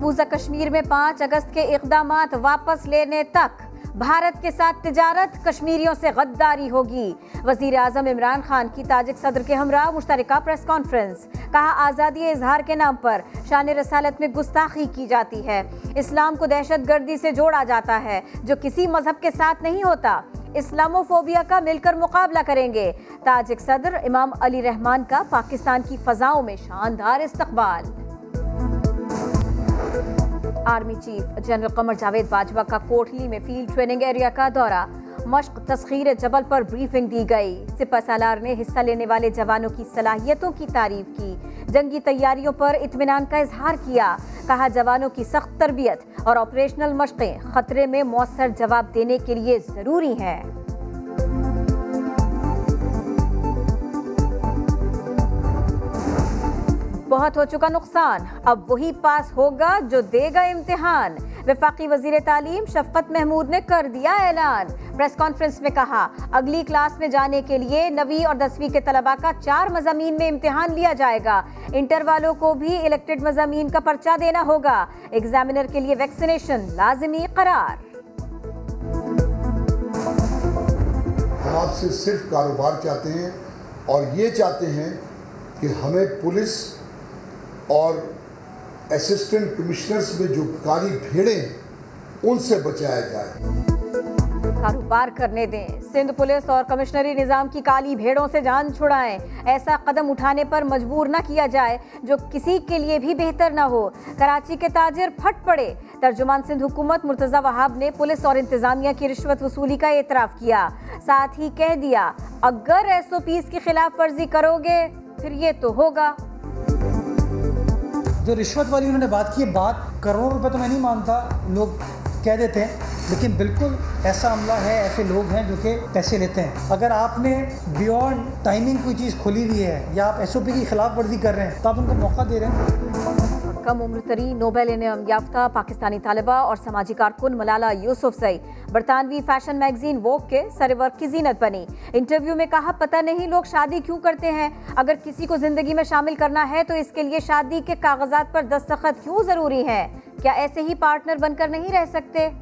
मकबूजा कश्मीर में 5 अगस्त के इक़दामात वापस लेने तक भारत के साथ तिजारत, कश्मीरियों से गद्दारी होगी। वज़ीर आज़म इमरान खान की ताजिक सदर के हमरा मुश्तरका प्रेस कॉन्फ्रेंस। कहा, आज़ादी इजहार के नाम पर शान रसालत में गुस्ताखी की जाती है। इस्लाम को दहशत गर्दी से जोड़ा जाता है जो किसी मजहब के साथ नहीं होता। इस्लामोफोबिया का मिलकर मुकाबला करेंगे। ताजिक सदर इमाम अली रहमान का पाकिस्तान की फजाओं में शानदार इस्तकबाल। Army chief general Qamar Javed Bajwa का कोटली में फील्ड ट्रेनिंग एरिया का दौरा। मश्क तस्खीर जबल पर ब्रीफिंग दी गई। सिपह सालार ने हिस्सा लेने वाले जवानों की सलाहियतों की तारीफ की। जंगी तैयारियों पर इत्मीनान का इजहार किया। कहा, जवानों की सख्त तरबियत और ऑपरेशनल मशक़ें खतरे में मौसर जवाब देने के लिए जरूरी हैं। बहुत हो चुका नुकसान, अब वही पास होगा जो देगा इम्तिहान। वफाकी वजीर तालीम शफकत महमूद ने कर दिया ऐलान। प्रेस कॉन्फ्रेंस में कहा, अगली क्लास में जाने के लिए 9वीं और 10वीं के तलबा का 4 मज़ामीन में इम्तिहान लिया जाएगा। इंटर वालों को भी इलेक्टेड मज़ामीन का पर्चा देना होगा। एग्जामिनर के लिए वैक्सीनेशन लाजिमी करार। हम आपसे सिर्फ कारोबार चाहते हैं और ये चाहते हैं कि हमें पुलिस और असिस्टेंट कमिश्नर्स में जो काली भेड़ें हैं उनसे बचाया जाए। कारोबार करने दें। सिंध पुलिस और कमिश्नरी निज़ाम की काली भेड़ों से जान छुड़ाएं। ऐसा कदम उठाने पर मजबूर न किया जाए जो किसी के लिए भी बेहतर न हो। कराची के ताजिर फट पड़े। तर्जुमान सिंध हुकूमत मुर्तज़ा वहाब ने पुलिस और इंतजामिया की रिश्वत वसूली का एतराफ़ किया। साथ ही कह दिया, अगर SOPs की खिलाफ वर्जी करोगे फिर ये तो होगा। जो रिश्वत वाली उन्होंने बात की, बात करोड़ों रुपए तो मैं नहीं मानता, लोग कह देते हैं, लेकिन बिल्कुल ऐसा अमला है, ऐसे लोग हैं जो कि पैसे लेते हैं। अगर आपने बियॉन्ड टाइमिंग कोई चीज़ खोली हुई है या आप SOP की खिलाफ वर्जी कर रहे हैं तो आप उनको मौका दे रहे हैं। कम उम्र तरीन नोबेल इनाम याफ्ता पाकिस्तानी तालिबा और समाजी कारकुन मलाला यूसुफजई बरतानवी फैशन मैगजीन वोग के सरवर्क की जीनत बनी। इंटरव्यू में कहा, पता नहीं लोग शादी क्यों करते हैं। अगर किसी को जिंदगी में शामिल करना है तो इसके लिए शादी के कागजात पर दस्तखत क्यों जरूरी है? क्या ऐसे ही पार्टनर बनकर नहीं रह सकते?